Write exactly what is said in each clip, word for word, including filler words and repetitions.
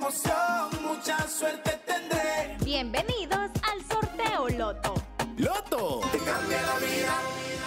emoción, mucha suerte tendré. Bienvenidos al sorteo Loto. ¡Loto! Te cambia la vida.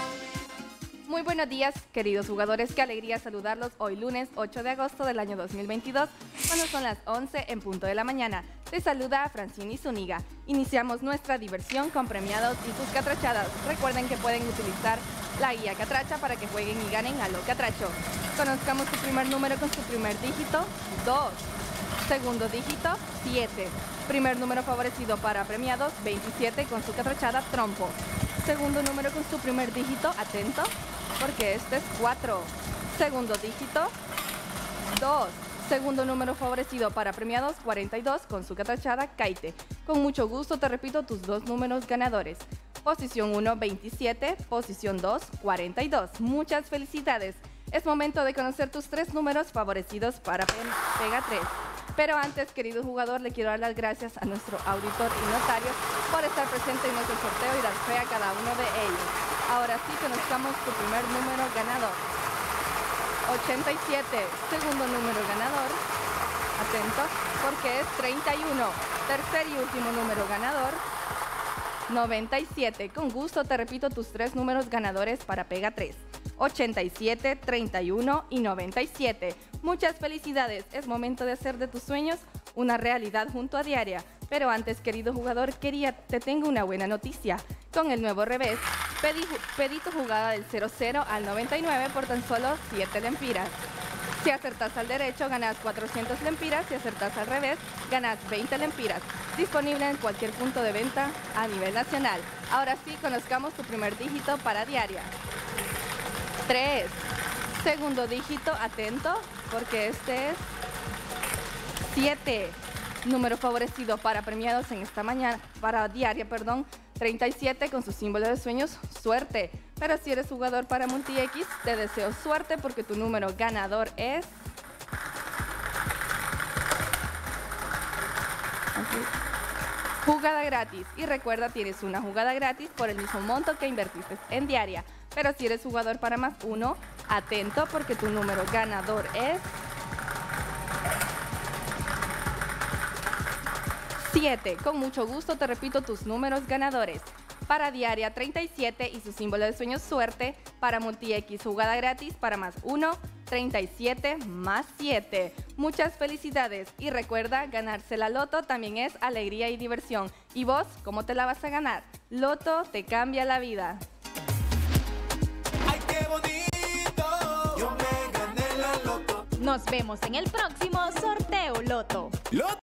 Muy buenos días, queridos jugadores. Qué alegría saludarlos hoy lunes ocho de agosto del año dos mil veintidós, cuando son las once en punto de la mañana. Te saluda Francini Zúñiga. Iniciamos nuestra diversión con premiados y sus catrachadas. Recuerden que pueden utilizar la guía Catracha para que jueguen y ganen a lo Catracho. Conozcamos su primer número con su primer dígito, dos. Segundo dígito, siete. Primer número favorecido para premiados, veintisiete con su catrachada Trompo. Segundo número con su primer dígito, atento, porque este es cuatro. Segundo dígito, dos. Segundo número favorecido para premiados, cuarenta y dos con su catrachada Caite. Con mucho gusto te repito tus dos números ganadores. Posición uno, veintisiete. Posición dos, cuarenta y dos. Muchas felicidades. Es momento de conocer tus tres números favorecidos para Pega tres. Pero antes, querido jugador, le quiero dar las gracias a nuestro auditor y notario por estar presente en nuestro sorteo y dar fe a cada uno de ellos. Ahora sí, conozcamos tu primer número ganador. ochenta y siete, segundo número ganador. Atento, porque es treinta y uno. Tercer y último número ganador, noventa y siete. Con gusto te repito tus tres números ganadores para Pega tres. ochenta y siete, treinta y uno y noventa y siete. Muchas felicidades. Es momento de hacer de tus sueños una realidad junto a Diaria. Pero antes, querido jugador, quería te tengo una buena noticia. Con el nuevo revés, pedí, pedí tu jugada del cero cero al noventa y nueve por tan solo siete lempiras. Si acertas al derecho, ganas cuatrocientas lempiras. Si acertas al revés, ganas veinte lempiras. Disponible en cualquier punto de venta a nivel nacional. Ahora sí, conozcamos tu primer dígito para Diaria. tres. Segundo dígito, atento, porque este es siete. Número favorecido para premiados en esta mañana, para Diaria, perdón, treinta y siete con su símbolo de sueños, suerte. Pero si eres jugador para MultiX, te deseo suerte porque tu número ganador es... Okay. Jugada gratis. Y recuerda, tienes una jugada gratis por el mismo monto que invertiste en Diaria. Pero si eres jugador para más uno, atento porque tu número ganador es... siete. Con mucho gusto te repito tus números ganadores. Para Diaria, treinta y siete y su símbolo de sueños, suerte. Para MultiX, jugada gratis. Para más uno, treinta y siete más siete. Muchas felicidades. Y recuerda, ganarse la Loto también es alegría y diversión. ¿Y vos, cómo te la vas a ganar? Loto te cambia la vida. ¡Ay, qué bonito! Yo me gané la Loto. Nos vemos en el próximo sorteo Loto. ¡Loto!